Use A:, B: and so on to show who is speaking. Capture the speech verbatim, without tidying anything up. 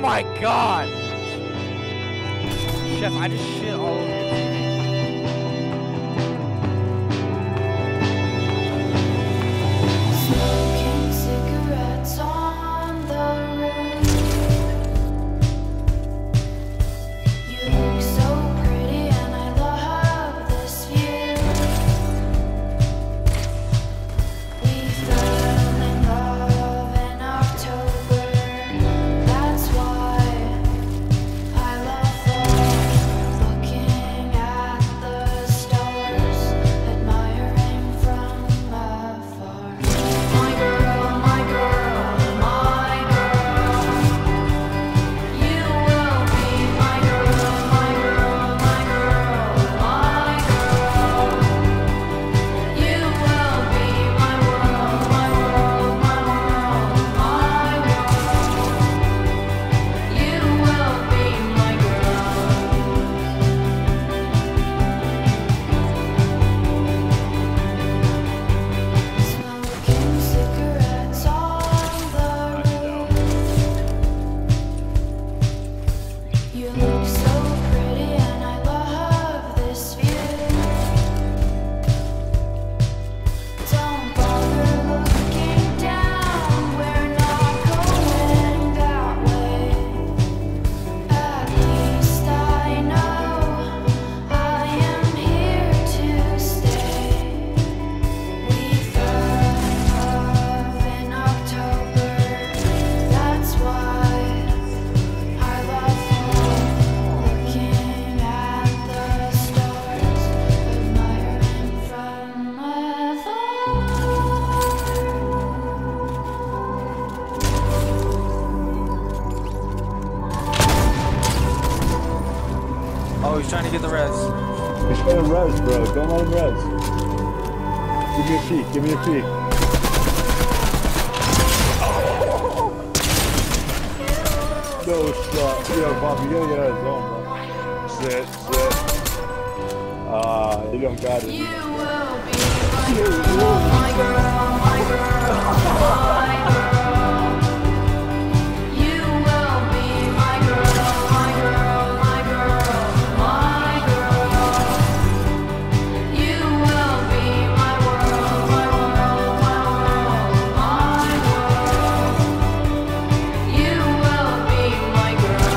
A: my god! Chef, I just shit all over your T V.
B: Smoking cigarettes on the roof. You look so pretty and I love this view. We fell in love in October. That's why I love fall. Looking at the stars, admiring from afar. My girl, my girl, my girl. You will be my girl, my girl, my girl, my girl. You will be my world, my world, my world, my world. You will be my girl. Smoking cigarettes on the roof. You look so pretty and I love this view. Don't bother looking down, we're not going that way. At least I know I am here to stay. We fell in love in October. That's why I love fall. Looking at the stars, admiring from afar.
A: Oh, he's trying to get the res.
C: He's trying to res, bro. Don't let him res. Give me a peek. Give me a peek. No shot. Yo, Bob, you gotta get out of his zone, bro. Sit, sit. Ah, you don't got it.
B: You will be my girl, my girl, my girl, my girl. You will be my girl, my girl, my girl, my girl. You will be my world, my world, my world, my world. You will be my girl.